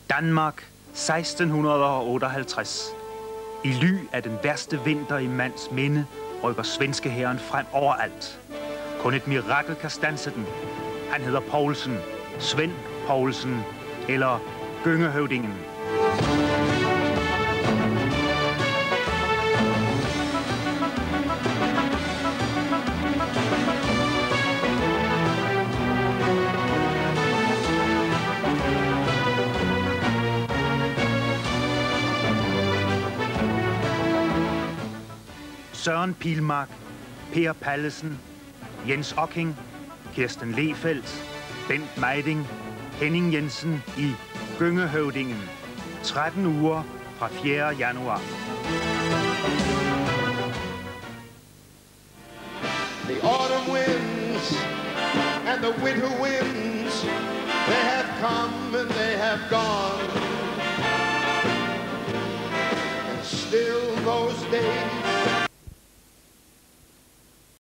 Danmark 1658. I ly af den værste vinter i mands minde rykker svenske hæren frem overalt. Kun et mirakel kan standse den. Han hedder Poulsen, Svend Poulsen eller Gyngehøvdingen. Søren Pilmark, Per Pallesen, Jens Ocking, Kirsten Lehfeldt, Bent Meiding, Henning Jensen i Gyngehøvdingen. 13 uger fra 4. januar. The autumn winds and the winter winds, they have come and they have gone. And still those days